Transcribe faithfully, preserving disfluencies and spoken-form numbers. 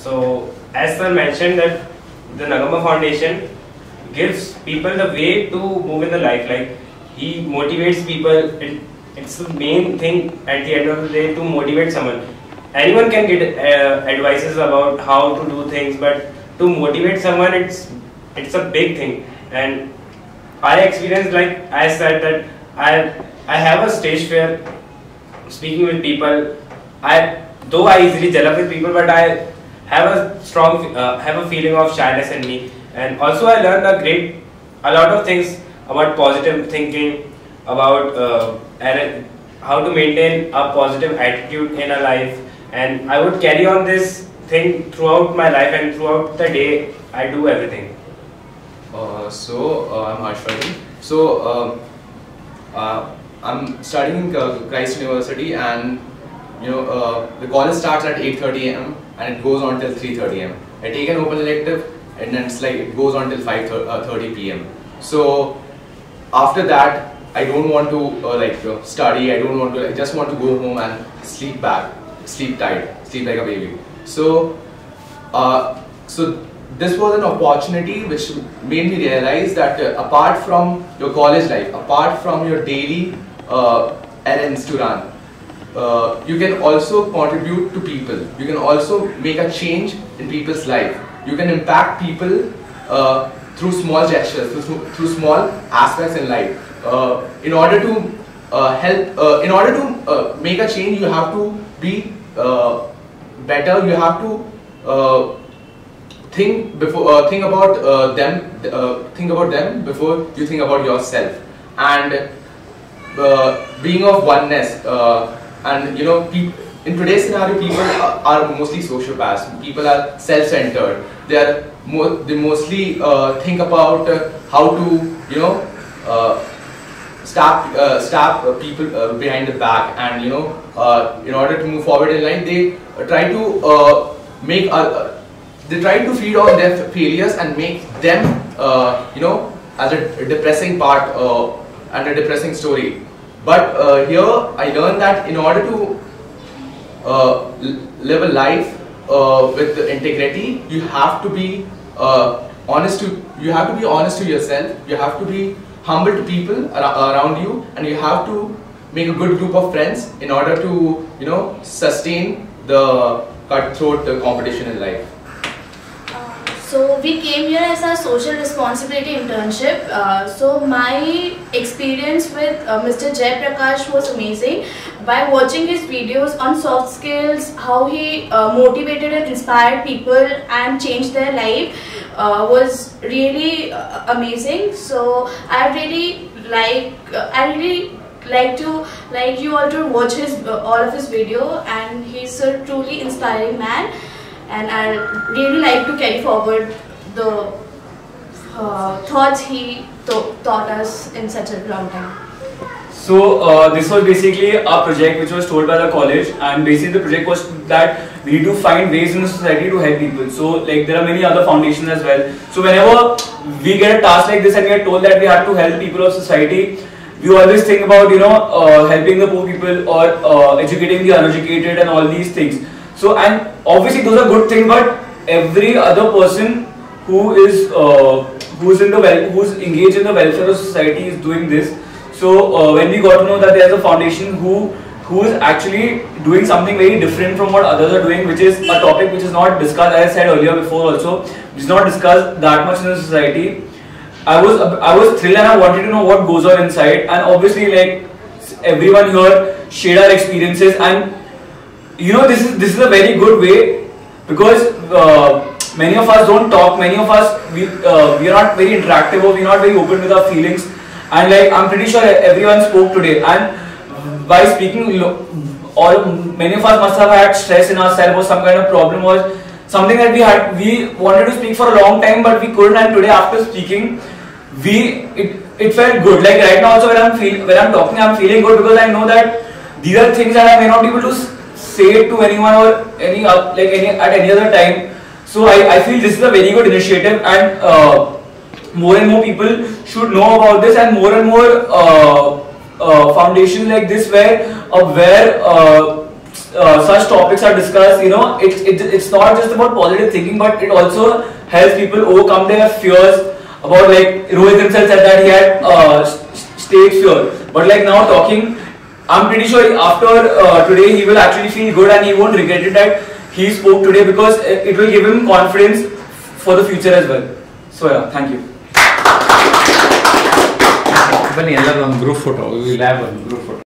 So, as sir mentioned that the Nagama Foundation gives people the way to move in the life. Like he motivates people. It, it's the main thing at the end of the day to motivate someone. Anyone can get uh, advices about how to do things, but to motivate someone, it's it's a big thing. And I experienced, like I said, that I I have a stage fear speaking with people. I though I easily gel up with people, but I have a strong uh, have a feeling of shyness in me. And also I learned a great a lot of things about positive thinking, about uh, and how to maintain a positive attitude in a life. And I would carry on this thing throughout my life, and throughout the day I do everything. Uh, so uh, I'm Harshvardhan. So uh, uh, I'm studying in uh, Christ University, and you know uh, the college starts at eight thirty a m and it goes on till three thirty a m I take an open elective, and then it's like it goes on till five thirty p m So after that, I don't want to uh, like uh, study. I don't want to. I just want to go home and sleep back, sleep tight, sleep like a baby. So, uh, so this was an opportunity which made me realize that uh, apart from your college life, apart from your daily uh, errands to run, uh, you can also contribute to people. You can also make a change in people's life. You can impact people uh, through small gestures, through, through small aspects in life. Uh, in order to uh, help, uh, in order to uh, make a change, you have to be uh, better. You have to uh, think before, uh, think about uh, them, uh, think about them before you think about yourself. And uh, being of oneness, uh, and you know, in today's scenario, people are, are mostly sociopaths. People are self-centered. They are mo they mostly uh, think about uh, how to, you know, uh, stab uh, stab uh, people uh, behind the back, and you know, uh, in order to move forward in life, they uh, try to uh, make uh, they try to feed on their failures and make them, uh, you know, as a depressing part uh, and a depressing story. But uh, here I learned that in order to uh, live a life uh, with integrity, you have to be uh, honest to you have to be honest to yourself. You have to be humble to people ar around you, and you have to make a good group of friends in order to, you know, sustain the cutthroat uh, competition in life. So we came here as a social responsibility internship. Uh, so my experience with uh, Mister Jayaprakash was amazing. By watching his videos on soft skills, how he uh, motivated and inspired people and changed their life uh, was really uh, amazing. So I really like, uh, I really like to like you all to watch his uh, all of his video, and he's a truly inspiring man. And I really like to carry forward the uh, thoughts he taught us in such a long time. So uh, this was basically a project which was told by the college, and basically the project was that we need to find ways in the society to help people. So like there are many other foundations as well. So whenever we get a task like this and we are told that we have to help people of society, we always think about, you know, uh, helping the poor people or uh, educating the uneducated and all these things. So, and obviously those are good things, but every other person who is uh, who's in the well, who's engaged in the welfare of society is doing this. So uh, when we got to know that there's a foundation who who is actually doing something very different from what others are doing, which is a topic which is not discussed, as I said earlier before also, which is not discussed that much in the society, I was I was thrilled, and I wanted to know what goes on inside. And obviously, like everyone here shared our experiences, and you know, this is this is a very good way, because uh, many of us don't talk, many of us we uh, we are not very interactive, or we are not very open with our feelings. And like I'm pretty sure everyone spoke today, and by speaking, all many of us must have had stress in ourselves, or some kind of problem, or something that we had we wanted to speak for a long time but we couldn't. And today after speaking, we it it felt good. Like right now also when I'm feel when I'm talking, I'm feeling good, because I know that these are things that I may not be able to say it to anyone or any uh, like any at any other time. So I, I feel this is a very good initiative, and uh, more and more people should know about this, and more and more uh, uh, foundations like this where uh, where uh, uh, such topics are discussed, you know, it, it, it's not just about positive thinking, but it also helps people overcome their fears about, like, Rohit himself said that he had uh, stage fear. But like now talking, I'm pretty sure after uh, today he will actually feel good and he won't regret it that he spoke today, because it will give him confidence for the future as well. So yeah, thank you. Bani, group photo. We will have a group photo.